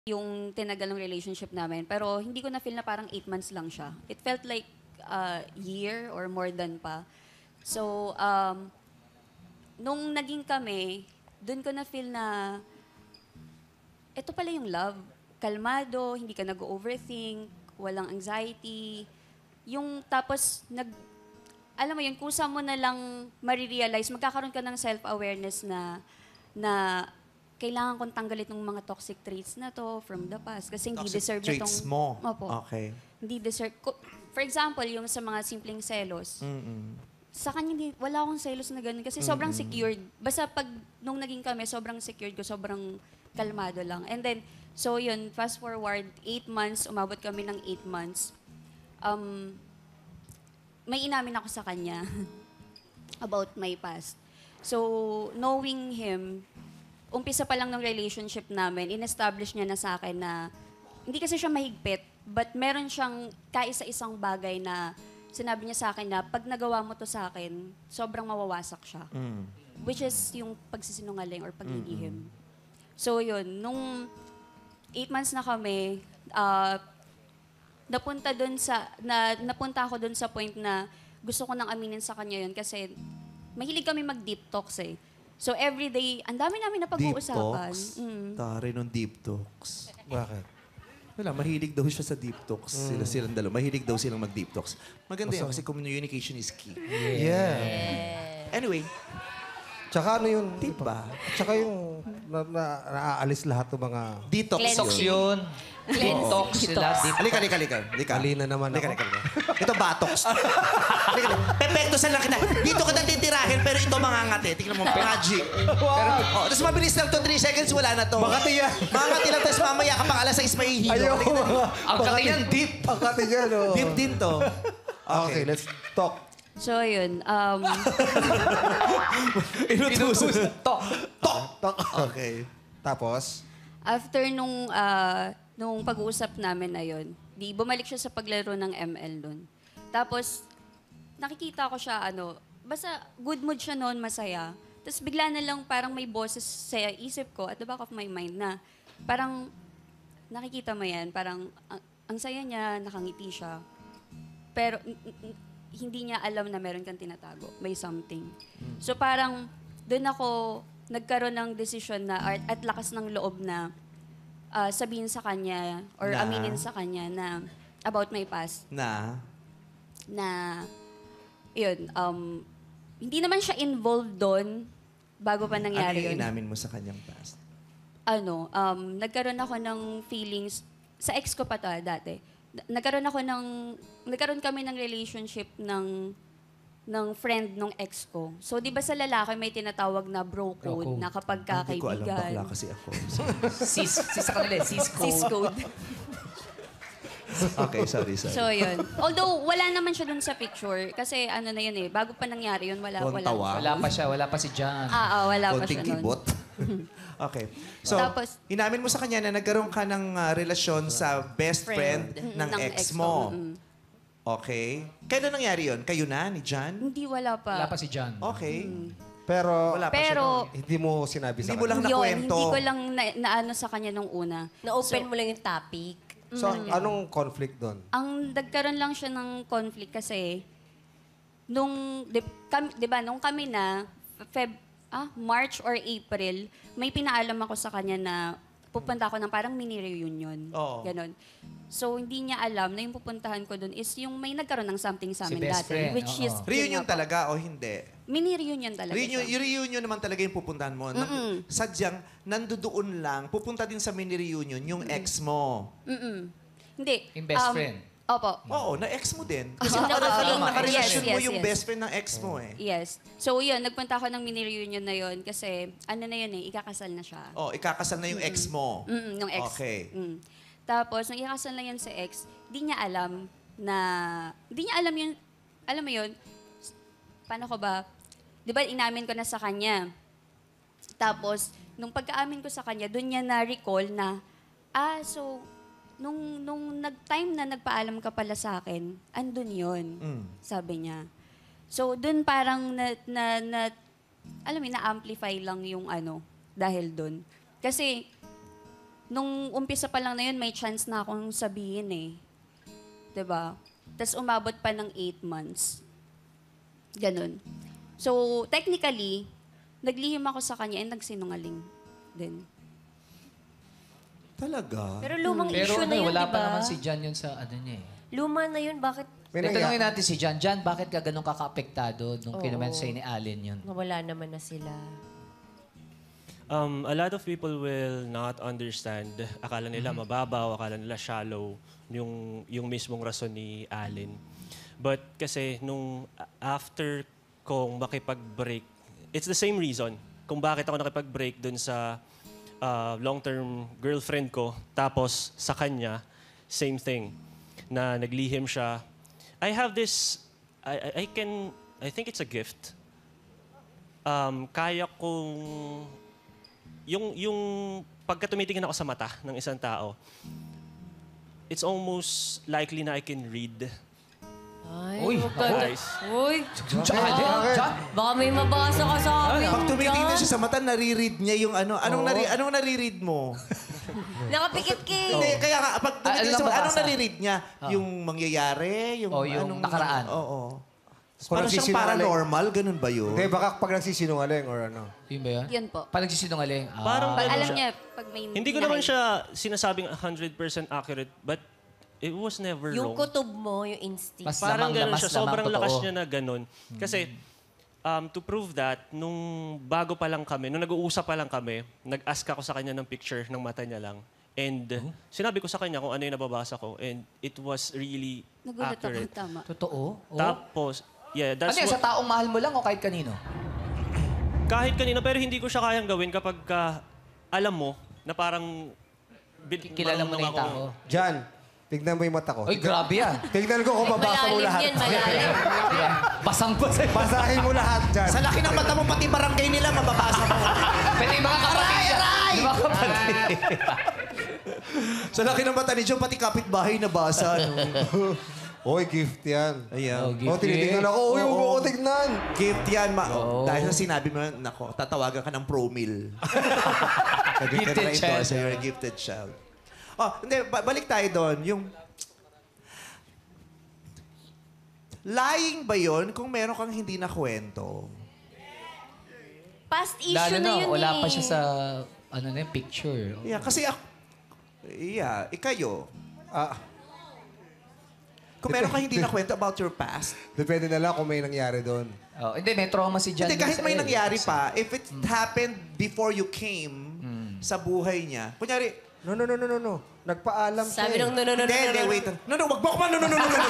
yung tinagal ng relationship namin. Pero hindi ko na-feel na parang 8 months lang siya. It felt like a year or more than pa. So, nung naging kami, dun ko na-feel na ito pala yung love. Kalmado, hindi ka nag-overthink, walang anxiety. Yung tapos, alam mo yun, kusa mo na lang marirealize, magkakaroon ka ng self-awareness na kailangan kong tanggalin ng mga toxic traits na to from the past. Kasi hindi Toxic deserve na traits mo? Opo. Okay. Hindi deserve. For example, yung sa mga simpleng selos. Sa kanya, wala akong selos na ganun. Kasi sobrang secured. Basta nung naging kami, sobrang secured ko, sobrang kalmado lang. And then, so yun, fast forward, 8 months, umabot kami ng 8 months. May inamin ako sa kanya about my past. So, knowing him, umpisa pa lang ng relationship namin, in-establish niya na sa akin na hindi kasi siya mahigpit, but meron siyang kaisa-isang bagay na sinabi niya sa akin na pag nagawa mo to sa akin, sobrang mawawasak siya. Which is yung pagsisinungaling or paglilihim. So yun, nung 8 months na kami, napunta ako dun sa point na gusto ko nang aminin sa kanya yun kasi mahilig kami mag-deep talks eh. So everyday, ang dami namin na pag-uusapan. Deep talks? Tari nung deep talks. Bakit? Wala, mahilig daw siya sa deep talks. Silang dalawa. Mahilig daw silang mag-deep talks. Maganda yan kasi communication is key. Yeah. Anyway, Tsaka ano yun? tip ba? Tsaka yung naaalis lahat ng mga... Detox Detox yun. yun. Detox sila. Halika. Alina naman ako. Halika. Ito, batox. Halika. Pepektosan lang kita. Dito ka na titirahin, pero ito mangangati. Tingnan mo, magic. Wow. Tapos mabilis lang to, 3 seconds, wala na to. Makati yan. Mangangati lang, tapos mamaya kapag alas 6 may hilo. Ayoko. Ang kati yan, deep. Ang kati yan, oh. Deep din to. Okay, let's talk. So yun, Inutusan. Tok. Talk. Okay. Tapos? after nung pag-uusap namin na yun, bumalik siya sa paglaro ng ML nun. Tapos, nakikita ko siya, basta good mood siya noon, masaya. Tapos bigla na lang parang may boses sa isip ko at the back of my mind na parang nakikita mo yan, parang ang saya niya, nakangiti siya. Pero hindi niya alam na meron kang tinatago. May something. So parang doon ako nagkaroon ng desisyon na at lakas ng loob na sabihin sa kanya or Na? aminin sa kanya na about my past. Na? Yun, hindi naman siya involved doon bago pa Ano nangyari yung yun. inamin mo sa kanyang past? Nagkaroon ako ng feelings, sa ex ko pa to dati, nagkaroon kami ng relationship ng friend ng ex ko. So, di ba sa lalaki may tinatawag na bro code, na kapag Hindi ko alam, bakla kakaibigan. kasi ako. Sis sa kanila, sis code. Cis code. Okay, sorry. So, yun. Although, wala naman siya dun sa picture. Kasi ano na yun bago pa nangyari yun, wala. Kontawa. Wala pa si John. Wala pa Konting siya nun. kibot. Okay. So, Tapos- inamin mo sa kanya na nagkaroon ka ng relasyon sa best friend ng ex mo. Okay. Kailan nangyari yun? Kayo na, ni John? Hindi, wala pa. Wala pa si John. Okay. Pero, Wala pa siya Pero, doon. hindi mo sinabi sa Hindi mo kanya. lang nakwento. hindi ko lang naano sa kanya nung una. Na-open mo lang yung topic. So, anong conflict doon? Ang nagkaroon lang siya ng conflict kasi nung nung kami na March or April, may pinaalam ako sa kanya na pupunta ako ng parang mini reunion. Oo. Ganon. So hindi niya alam na yung pupuntahan ko doon is yung may nagkaroon ng something sa Si amin best dati, friend, which is oo. Reunion yun nga po. talaga o hindi? Mini reunion talaga. Reunion, siya. yung reunion naman talaga yung pupuntahan mo. Sadyang, nandoon lang, pupunta din sa mini reunion yung ex mo. Hindi. Yung best friend. Opo. Oo, na-ex mo din. Kasi Yes, nakarelasyon mo yes, yung yes. best friend ng ex mo eh. Yes. So yun, nagpunta ako ng mini reunion na yun kasi ano na yun ikakasal na siya. Oh, ikakasal na yung ex mo. Nung ex. Okay. Tapos, nang ikasal na yan sa ex, hindi niya alam yun, alam mo yun, paano ko ba, di ba inamin ko na sa kanya. Tapos, nung pagkaamin ko sa kanya, doon niya na-recall na, so, nung nag-time na nagpaalam ka pala sa akin, andun yun, sabi niya. So, doon parang alam mo, na-amplify lang yung dahil doon. Kasi, nung umpisa pa lang na yun, may chance na akong sabihin eh. 'Di ba? Tapos umabot pa ng 8 months. Ganun. So, technically, naglihim ako sa kanya and nagsinungaling din. Talaga? Pero lumang Pero issue na yun, wala di pa ba? naman si John yun sa ano niya eh. Luma na yun, bakit May Tanungin natin si John. John, bakit ka ganun kaka-apektado nung Oo. kinumen sa'yo ni Allen yun? nawala naman na sila? A lot of people will not understand. Akala nila mababaw, akala nila shallow yung mismong rason ni Allen. But kasi nung after kong makipag-break, it's the same reason kung bakit ako nakipag-break dun sa long-term girlfriend ko. Tapos sa kanya, same thing. Na naglihim siya. I have this, I think it's a gift. Kaya kong yung pagka tumitingin ako sa mata ng isang tao, it's almost likely na I can read. Ay, Uy, huwag ka- Guys. Uy, John, John, baka may mabasa ka sa amin. Pag tumitingin John. siya sa mata, nare-read niya yung ano. Anong nare-read mo? Nakapikit ka eh. Hindi, kaya nga, pag tumitingin ano sa mata, nababasa? anong nare-read niya? Yung mangyayari? Yung, O, yung nakaraan. Oo. Kung Parang siyang nagsisinungaling. paranormal, ganun ba yun? Hindi, baka pag nagsisinungaling or ano. yun ba yun? Yun po. Pag nagsisinungaling. Parang Pag ganun alam siya. niya, pag may Hindi ko naman siya sinasabing 100% accurate, but it was never Yung wrong. kutob mo, yung instinct. Mas Parang lamang, ganun lamas, siya. lamang, Sobrang totoo. lakas niya na ganun. Kasi, to prove that, nung bago pa lang kami, nung nag-uusap pa lang kami, nag-ask ako sa kanya ng picture ng mata niya lang. And sinabi ko sa kanya kung ano yung nababasa ko. And it was really Nagulat ako, accurate. tama. Totoo? Oh. Tapos, yeah, Ano that's yan, sa what, taong mahal mo lang o kahit kanino? kahit kanina, pero hindi ko siya kayang gawin kapag alam mo na parang Kilala mo na yung marunong tao. Jan, tignan mo yung mata ko. Uy, grabe yan. Tignan ko kung mabasa mo Malalim lahat. yan, malalim. Basang-basa. Basahin mo lahat, Jan. Sa laki ng mata mo, pati barangay nila, mababasa mo. Pwede yung mga kapatid niya. Yung mga kapatid. Sa laki ng mata ni Joe, pati kapitbahay nabasa. No? Oy, gift yan. Ayan. Oh, gift Oh, tinitingnan ako. Uy, huwag ko tignan. Gift yan. Dahil sa sinabi mo, nako, tatawagan ka ng promil. Gifted child. So you're a gifted child. Oh, hindi, balik tayo doon. Yung... Lying ba yon kung meron kang hindi na kwento? Past issue Lalo na na, yun wala eh. pa siya sa ano na yung picture. Yeah, kasi ako... Yeah, ikayo. Kung meron kang hindi na kwento about your past, Depende na lang kung may nangyari doon. Oh, hindi, may trauma si John. hindi, kahit sa may iyo. nangyari pa, if it happened before you came sa buhay niya, kunyari, No. Nagpaalam siya. Sabi ng no. hindi, wait. No, wag mo ako no.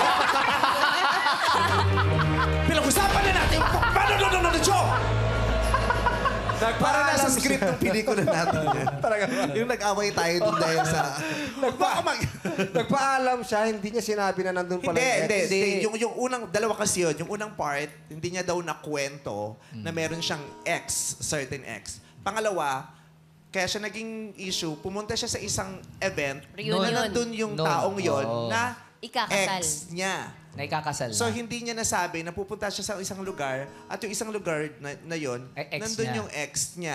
Pinag-usapan na natin. No, Joe! Para nasa script ng pelikula natin yan. Talaga ba? Yung nag-away tayo dun dahil sa... Nagpaalam siya, hindi niya sinabi na nandun pala yung ex. Hindi. Yung unang, dalawa kasi yun. Yung unang part, hindi niya daw nakwento na meron siyang ex, certain ex. Pangalawa, kaya siya naging issue, pumunta siya sa isang event Reunion. na nandun yung Noon. taong yon Oo. na Ikakasal. ex niya. Naikakasal na. So, hindi niya nasabi na pupunta siya sa isang lugar at yung isang lugar na yon, Ay, ex nandun niya. yung ex niya.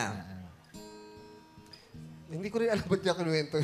Hindi ko rin alam ba't niya kinuwento.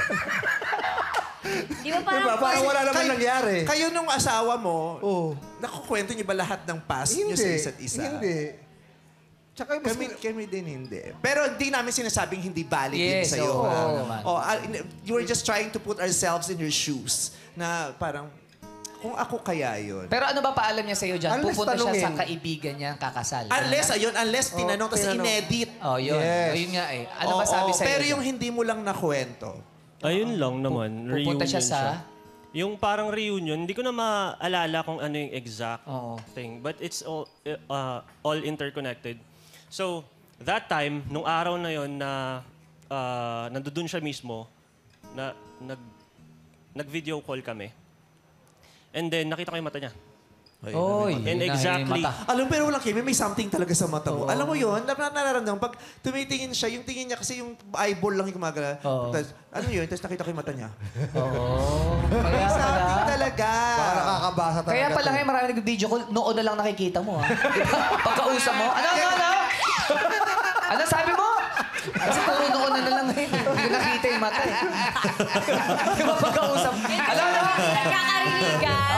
Di ba parang... Diba? Parang wala naman Kayo- nangyari. Kayo nung asawa mo, Oo. nakukwento niyo ba lahat ng past niyo sa isa't isa? Hindi. Tsaka mas... Kami din hindi. Pero hindi namin sinasabing hindi valid yun Yes, sa'yo. oo, ha? naman. You were just trying to put ourselves in your shoes. Na parang, kung ako kaya yun. Pero ano ba paalam niya sa'yo dyan? Unless Pupunta siya sa tanungin. kaibigan niya kakasal. Unless tinanong, tapos tinanong. inedit. Oh, yun. Yes. Ayun nga eh. Ano Oo, ba sabi sa'yo? pero dyan? yung hindi mo lang nakwento. Ayun lang naman. Pupunta siya reunion sa... Yung parang reunion, hindi ko na maalala kung ano yung exact Oo. thing. But it's all interconnected. So, that time, nung araw na yon na nandoon siya mismo, na nag-video call kami. And then, nakita ko yung mata niya. Oy, And yun na, exactly. yung mata. Alam mo, pero walang kimi, may something talaga sa mata mo. Alam mo yun, nararamdaman. Pag tumitingin siya, yung tingin niya kasi yung eyeball lang yung gumagala. Oo. Tapos, ano yun? Tapos nakita ko yung mata niya. Oo. Kaya May something pala. talaga. Para nakakabasa talaga. Kaya pala to. ngayon marami nag-video call, noon na lang nakikita mo ha. Diba? Pagkausap mo, ano? Ano sabi mo? Kasi puro noon na lang ngayon. Hindi ko nakita yung mata eh. Di ba pagkausap? Alam mo? Nagkakarinigan.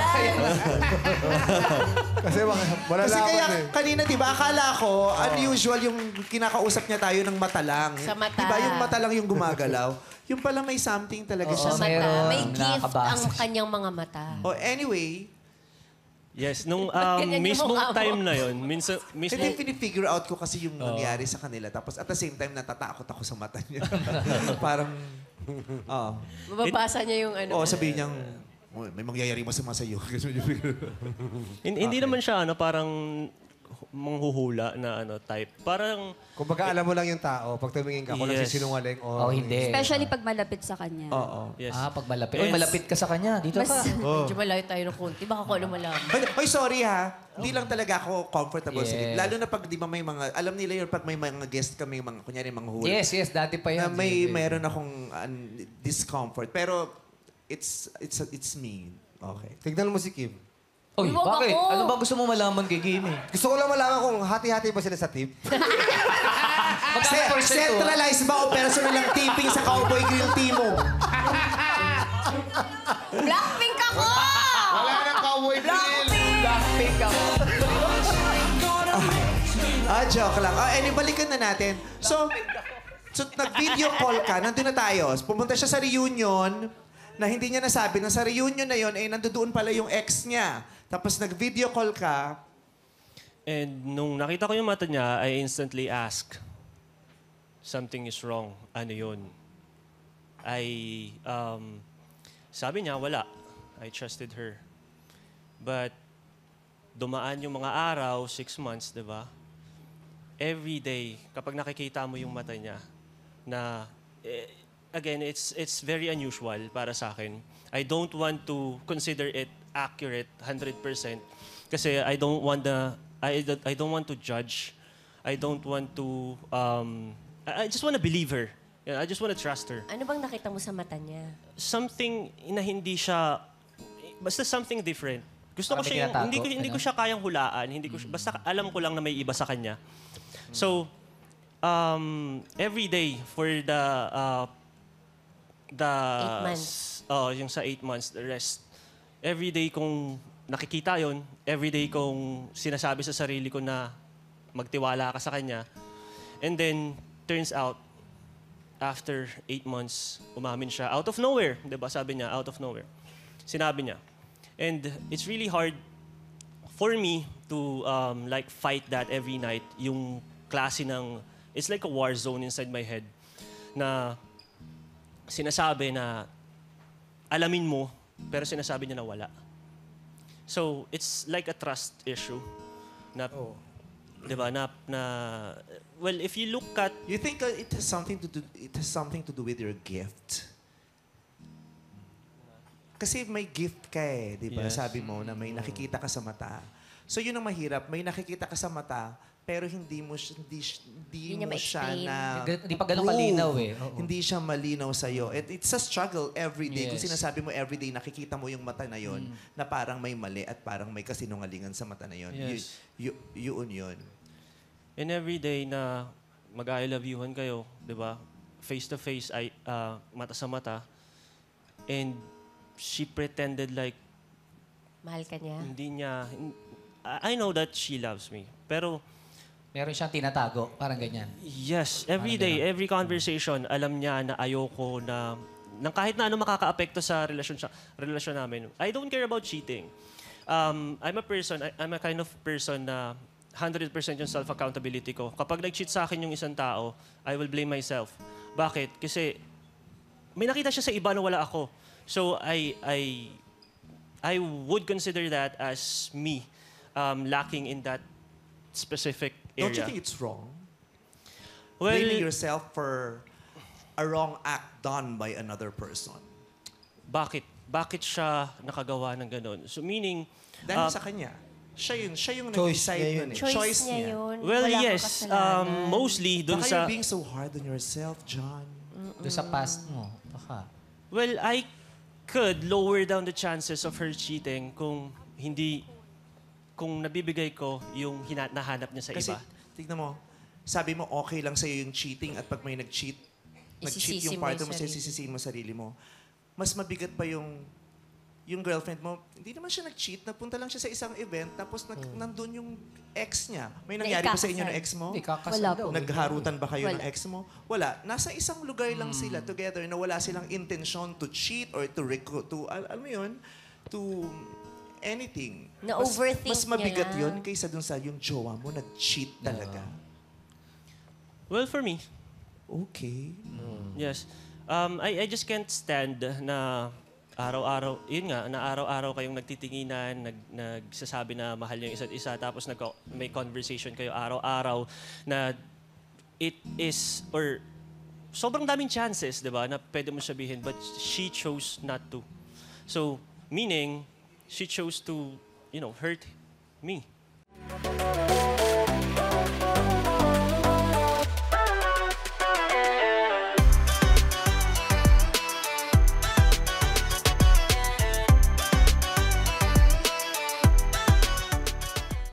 Kasi wala Kasi kaya laman eh. kanina, di ba, akala ko, unusual yung kinakausap niya tayo ng mata lang. Sa mata. Di ba, yung mata lang yung gumagalaw. Yung pala may something talaga siya. Sa mata. meron. May gift Nakakabasa ang kanyang mga mata. Oh, anyway, Yes, nung ganyan yung mismong mukha mo? time na yon, mismo hindi pinifigure out ko kasi yung nangyari sa kanila. Tapos at the same time, natatakot ako sa mata niya. Parang, Mababasa niya yung ano. sabihin niyang, "Uy, may mangyayari masama sa'yo." hindi naman siya parang manghuhula na type. Parang Kumbaga alam mo lang yung tao, pag tumingin ka, kung Yes. nagsisinungaling Oh, o... hindi. Especially pag malapit sa kanya. Oo. yes. Pag malapit. Uy, malapit ka sa kanya. Dito ka. Medyo malayo tayo ng konti. Baka ko ano malaman. Hoy, sorry ha. Hindi lang talaga ako comfortable sa Yes. Lalo na pag di ba may mga, alam nila yun, pag may mga guest kami, mga, kunyari mga hula. Yes, dati pa Na yan. meron akong discomfort. Pero it's me. Okay. Tignan mo si Kim. Uy, Huwag bakit? ako. Ano ba gusto mo malaman kay Kim eh? Gusto ko lang malaman kung hati-hati ba sila sa tip. Centralized ba o personal lang tipping sa Cowboy Grill team mo? Blackpink ako! Wala nang cowboy Blackpink ako. Joke lang. Balikan na natin. So nag-video call ka, nandun na tayo. Pumunta siya sa reunion na hindi niya nasabi na sa reunion na yon nandoon pala yung ex niya. Tapos nag-video call ka. And nung nakita ko yung mata niya, I instantly asked, something is wrong. Ano yun? Sabi niya, wala. I trusted her. But dumaan yung mga araw, 6 months, di ba? Every day, kapag nakikita mo yung mata niya, na, again, it's very unusual para sa akin. I don't want to consider it accurate 100% kasi I don't want to judge. I don't want to I just want to believe her. I just want to trust her. Ano bang nakita mo sa mata niya? Something na hindi siya basta something different. Gusto ko Parang may siya tinatago, hindi ko ganun? siya kayang hulaan, hindi ko siya, basta alam ko lang na may iba sa kanya. So every day for the 8 months. Yung sa 8 months, the rest. Every day kong nakikita yon, every day kong sinasabi sa sarili ko na magtiwala ka sa kanya. And then, turns out, after 8 months, umamin siya. Out of nowhere, di ba? Sabi niya, out of nowhere. Sinabi niya. And it's really hard for me to fight that every night. Yung klase ng, it's like a war zone inside my head na sinasabi na alamin mo, pero sinasabi niya na wala. So, it's like a trust issue. Na, di ba, well, if you look at, You think it has something to do with your gift? Kasi may gift ka di ba? Yes. Sabi mo na may nakikita ka sa mata. So yun ang mahirap, may nakikita ka sa mata, pero hindi mo siya Hindi niya ma-explain. na Hindi pa ganun kalinaw eh. Oo. Hindi siya malinaw sa'yo. It's a struggle every day. Kung Yes. sinasabi mo every day, nakikita mo yung mata na yon na parang may mali at parang may kasinungalingan sa mata na yon. Yes. Yun. and every day na mag-I love youhan kayo, di ba? Face to face, mata sa mata. And she pretended like Mahal ka niya? hindi niya, I know that she loves me. Pero Meron siyang tinatago. Parang ganyan. yes, every day, every conversation, alam niya na ayoko na kahit na ano makakaapekto sa relasyon namin. I don't care about cheating. I'm a kind of person na 100% yung self-accountability ko. Kapag nag-cheat sa akin yung isang tao, I will blame myself. Bakit? Kasi may nakita siya sa iba na wala ako. So I would consider that as me lacking in that specific area. Don't you think it's wrong? Well, Blaming yourself for a wrong act done by another person. bakit? Bakit siya nakagawa ng ganun? So meaning, Dahil sa kanya. Siya yung Choice nag-decide niya nun eh. Choice niya yun. well, Wala kang yes. kasalanan. Mostly dun Baka sa... you're being so hard on yourself, John. Doon sa past mo. Baka. Well, I could lower down the chances of her cheating kung nabibigay ko yung nahanap niya sa Kasi, iba. tignan mo, sabi mo okay lang sa'yo yung cheating at pag may nag-cheat Isisisi yung mo partner yung mo, sarili. sisisihin mo sarili mo. Mas mabigat pa yung girlfriend mo, hindi naman siya nag-cheat, nagpunta lang siya sa isang event, tapos nandun yung ex niya. May nangyari ba sa inyo ng ex mo? Hindi, kakasal Wala daw. po. Nagharutan ba kayo ng Wala. ex mo? Wala. Nasa isang lugar lang sila together na wala silang intention to cheat or to recruit, to, alam mo yun, to anything. Na-overthink mas mabigat niya yun kaysa dun sa yung jowa mo nag-cheat talaga. Well, for me, Okay. yes. I just can't stand na araw-araw, yun nga, na araw-araw kayong nagtitinginan, nagsasabi na mahal niyo yung isa't isa, tapos may conversation kayo araw-araw na it is, or sobrang daming chances, di ba, na pwede mo sabihin, but she chose not to. So, meaning, she chose to, hurt me.